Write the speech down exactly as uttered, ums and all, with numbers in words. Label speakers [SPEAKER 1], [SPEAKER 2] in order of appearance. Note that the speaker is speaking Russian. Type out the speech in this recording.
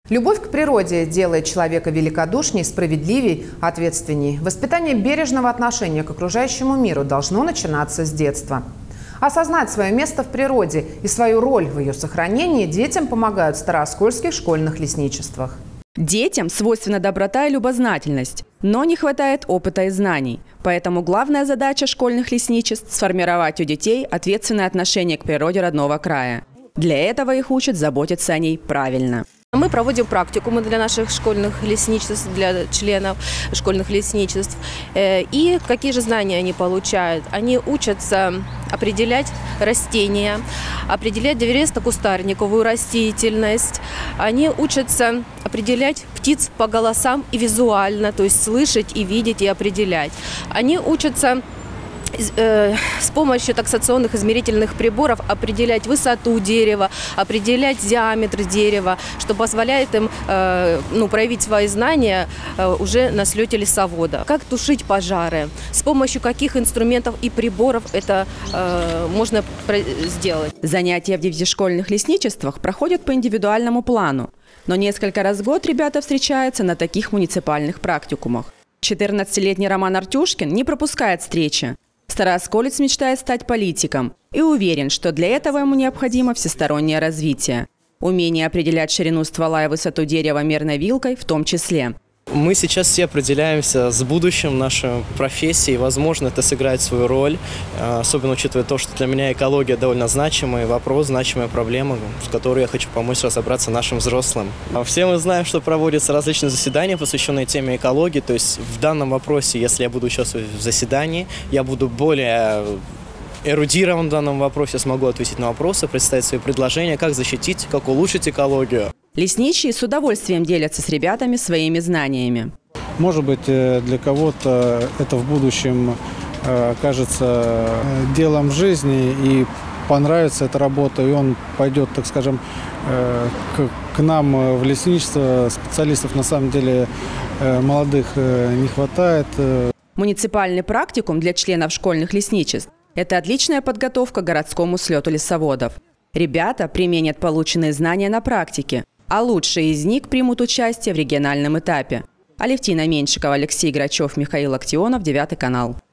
[SPEAKER 1] Любовь к природе делает человека великодушней, справедливей, ответственней. Воспитание бережного отношения к окружающему миру должно начинаться с детства. Осознать свое место в природе и свою роль в ее сохранении детям помогают в старооскольских школьных лесничествах.
[SPEAKER 2] Детям свойственна доброта и любознательность, но не хватает опыта и знаний. Поэтому главная задача школьных лесничеств – сформировать у детей ответственное отношение к природе родного края. Для этого их учат заботиться о ней правильно.
[SPEAKER 3] Мы проводим практикумы для наших школьных лесничеств, для членов школьных лесничеств. И какие же знания они получают? Они учатся определять растения, определять древесно-кустарниковую растительность. Они учатся определять птиц по голосам и визуально, то есть слышать и видеть и определять. Они учатся с помощью таксационных измерительных приборов определять высоту дерева, определять диаметр дерева, что позволяет им э, ну, проявить свои знания э, уже на слете лесовода. Как тушить пожары, с помощью каких инструментов и приборов это э, можно сделать.
[SPEAKER 2] Занятия в детишкольных лесничествах проходят по индивидуальному плану, но несколько раз в год ребята встречаются на таких муниципальных практикумах. четырнадцатилетний Роман Артюшкин не пропускает встречи. Староосколец мечтает стать политиком и уверен, что для этого ему необходимо всестороннее развитие. Умение определять ширину ствола и высоту дерева мерной вилкой в том числе.
[SPEAKER 4] Мы сейчас все определяемся с будущим нашей профессии. Возможно, это сыграет свою роль, особенно учитывая то, что для меня экология довольно значимый вопрос, значимая проблема, с которой я хочу помочь разобраться нашим взрослым. Все мы знаем, что проводятся различные заседания, посвященные теме экологии. То есть в данном вопросе, если я буду участвовать в заседании, я буду более эрудирован в данном вопросе, смогу ответить на вопросы, представить свои предложения, как защитить, как улучшить экологию.
[SPEAKER 2] Лесничие с удовольствием делятся с ребятами своими знаниями.
[SPEAKER 5] Может быть, для кого-то это в будущем кажется делом жизни и понравится эта работа, и он пойдет, так скажем, к, к нам в лесничество. Специалистов на самом деле молодых не хватает.
[SPEAKER 2] Муниципальный практикум для членов школьных лесничеств – это отличная подготовка к городскому слету лесоводов. Ребята применят полученные знания на практике, а лучшие из них примут участие в региональном этапе. Алевтина Меньшикова, Алексей Грачев, Михаил Актионов, девятый канал.